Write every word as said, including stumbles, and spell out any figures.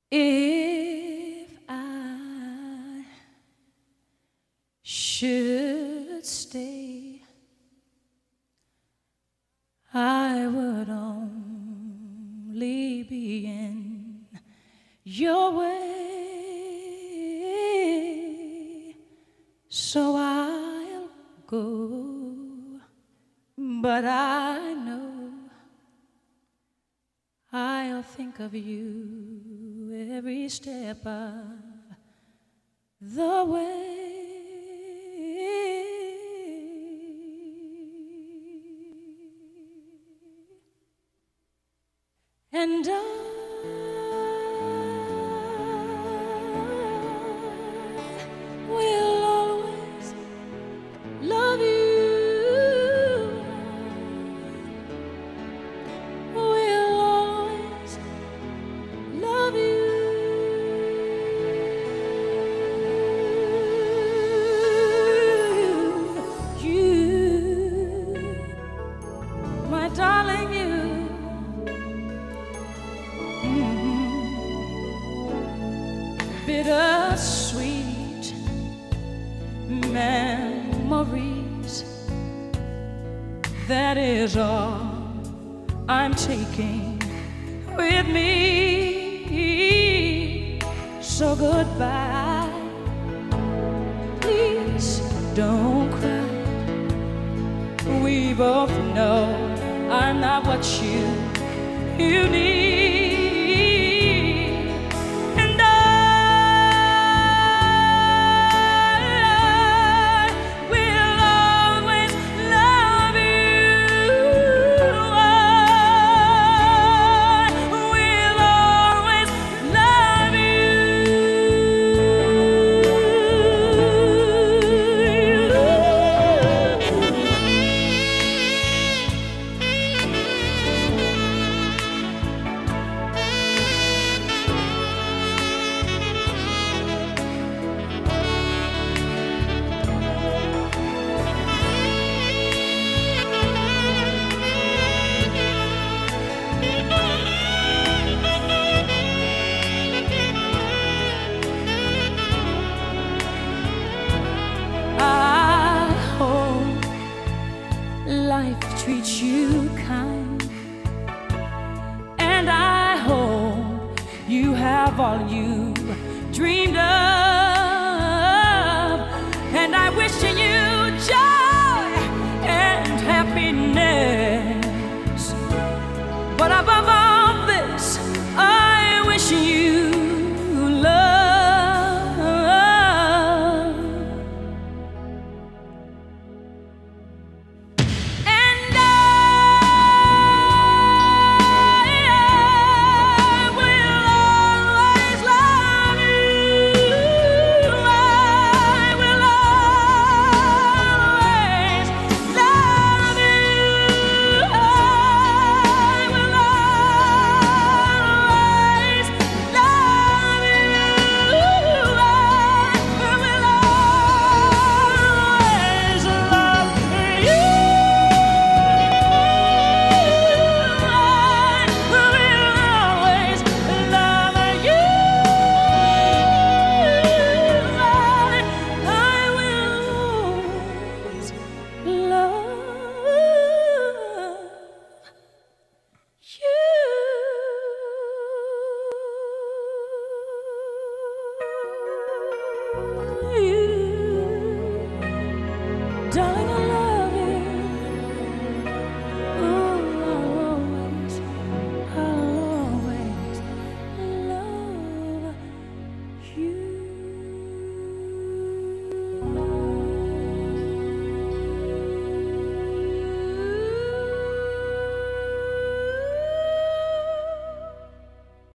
If I should stay, I would only be in your way, so I'll go, but I know I'll think of you every step of the way. And I will always love you. Will always love you. You, my darling, you. Bittersweet memories, that is all I'm taking with me. So goodbye, please don't cry. We both know I'm not what you, you need. Life treats you kind, and I hope you have all you dreamed of, and I wish you joy and happiness, but above all this I wish you love. Yeah.